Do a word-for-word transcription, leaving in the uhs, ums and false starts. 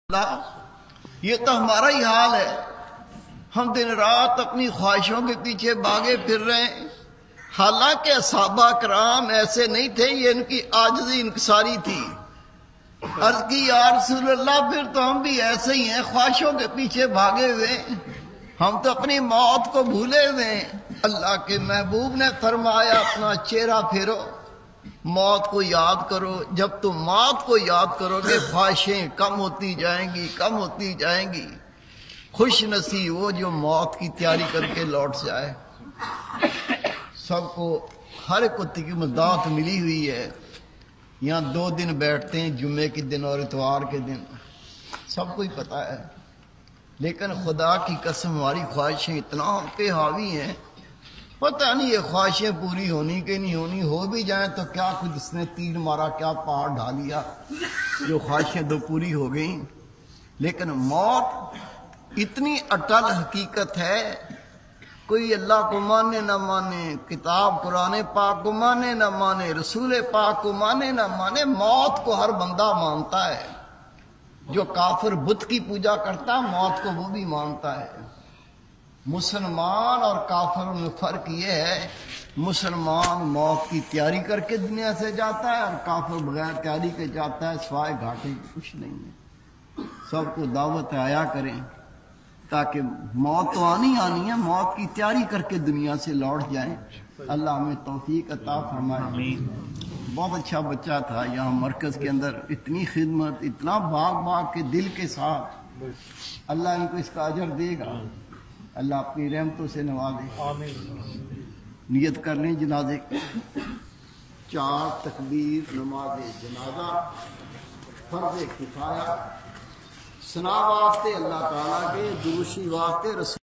ये तो हमारा ही हाल है। हम दिन रात अपनी ख्वाहिशों के पीछे भागे फिर रहे हैं। हालांकि असहाबा कराम ऐसे नहीं थे, ये इनकी आजिज़ी इंकसारी थी। अर्ज की या रसूल अल्लाह, फिर तो हम भी ऐसे ही हैं, ख्वाहिशों के पीछे भागे हुए। हम तो अपनी मौत को भूले हुए हैं। अल्लाह के महबूब ने फरमाया, अपना चेहरा फेरो, मौत को याद करो। जब तुम मौत को याद करोगे, ख्वाहिशें कम होती जाएंगी, कम होती जाएंगी। खुश नसीब वो जो मौत की तैयारी करके लौट जाए। सबको हर एक की मदात मिली हुई है। यहाँ दो दिन बैठते हैं, जुम्मे के दिन और इतवार के दिन, सबको ही पता है। लेकिन खुदा की कसम हमारी ख्वाहिशें इतना हम पे हावी हैं, पता नहीं ये ख्वाहिशें पूरी होनी कि नहीं होनी। हो भी जाए तो क्या, खुद इसने तीर मारा, क्या पहाड़ ढा लिया, जो ख्वाहिशें दो पूरी हो गई। लेकिन मौत इतनी अटल हकीकत है, कोई अल्लाह को माने ना माने, किताब कुरान पाक को माने ना माने, रसूल पाक को माने ना माने, मौत को हर बंदा मानता है। जो काफिर बुत की पूजा करता है, मौत को वो भी मानता है। मुसलमान और काफिर में फर्क ये है, मुसलमान मौत की तैयारी करके दुनिया से जाता है और काफिर बगैर तैयारी के जाता है। स्वाय घाटे कुछ नहीं है। सबको दावत आया करें, ताकि मौत तो आनी आनी है, मौत की तैयारी करके दुनिया से लौट जाएं। अल्लाह हमें तौफीक अता फरमाए। बहुत अच्छा बच्चा था यहाँ मरकज के अंदर, इतनी खिदमत, इतना भाग भाग के दिल के साथ। अल्लाह इनको इसका अजर देगा। अल्लाह अपनी रहमतों से नवाजे। नियत कर लें जनाजे की। चार तकबीर नमाज जनाजा, फर्ज किफाया, सना वास्ते अल्लाह ताला के, दुरूशी वास्ते रसूल।